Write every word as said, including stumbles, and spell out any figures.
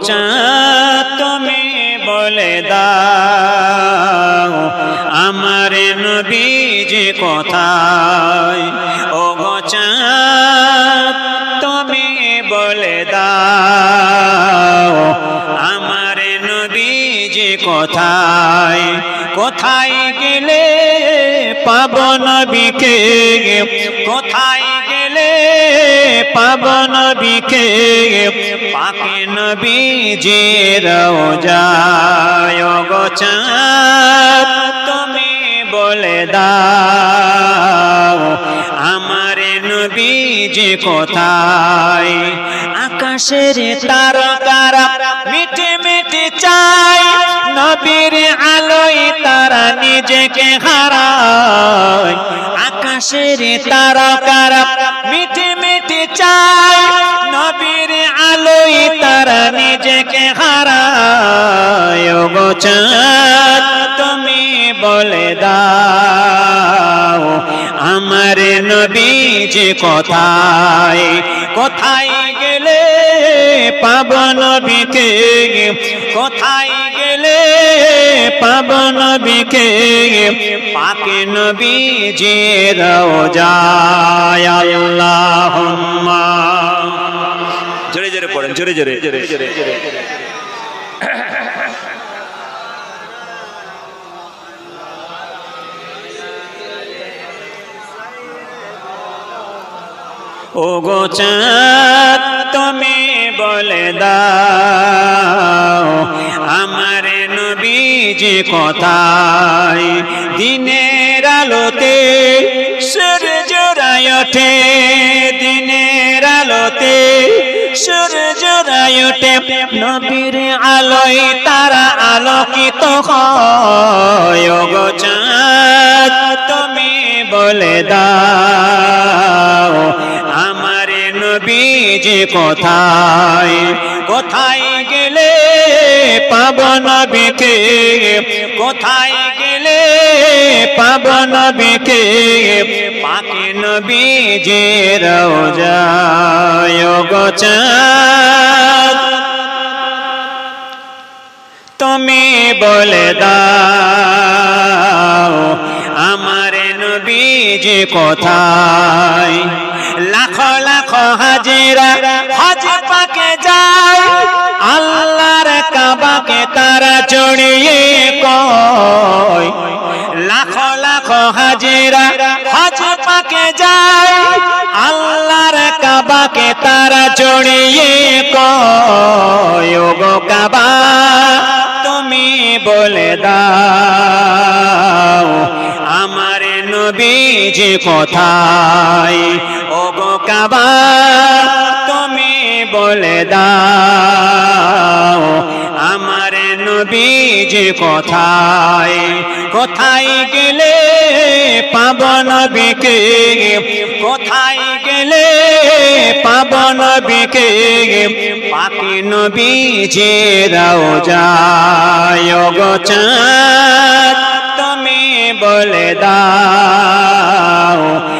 চাঁদ তুমি বলে দাও আমার নবীজি কোথায় ও গো চাঁদ তুমি বলে দাও আমার নবীজি কোথায় কোথায় গেলে পাবো নবীকে কোথায় গেলে পাবো নবীকে পাকে নবীজির রওজায় ও গো চাঁদ তুমি বলে দাও আমার নবীজি কোথায় আকাশের তারকারা মিটে মিটে চায় নবীর আলোয় তারা নিজেকে হারায় আকাশের তারকারা মিটে মিটে চায় নবীর আলোয় তারা নিজেকে হারায় ও গো চাঁদ তুমি বলে দাও আমার নবীজি কোথায় কোথায় গেলে পাবো নবীকে কোথায় গেলে পাবো নবীকে পাকে নবীজির রওজায় আল্লাহুম্মা জোরে জোরে পড়েন জোরে জোরে জোরে জোরে জোরে ও গো চাঁদ তুমি বলে দাও আমার নবীজি কোথায় দিনের আলোতে সূর্য রায় ওঠে দিনের আলোতে সূর্য রায় ওঠে নবীর আলোয় তারা আলোকিত হয় ও গো চাঁদ তুমি বলে দাও আমার নবীজি কোথায় কোথায় গেলে পাবো নবীকে কোথায় গেলে পাবো নবীকে পাকে নবীজির রওজায় ও গো চাঁদ তুমি বলে দাও আমার নবীজি কোথায় লাখ লাখ হাজিরা হজ পাকে যায় আল্লাহর কাবাকে তারা জড়িয়ে কয় লাখ লাখ হাজিরা হজ পাকে যায় আল্লাহর কাবাকে তারা জড়িয়ে কয় ও গো কাবা তুমি বলে দাও আমার নবীজি কোথায় ও গো কাবা তুমি বলে দাও আমার নবীজি কোথায় কোথায় গেলে পাবো নবীকে কোথায় গেলে পাবো নবীকে পাকে নবীজির রওজায় ও গো চাঁদ তুমি বলে দাও